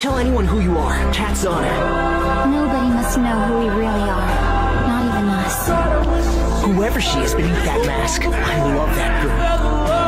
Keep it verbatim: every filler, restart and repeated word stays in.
tell anyone who you are. Cat's honor. Nobody must know who we really are. Not even us. Whoever she is beneath that mask, I love that girl.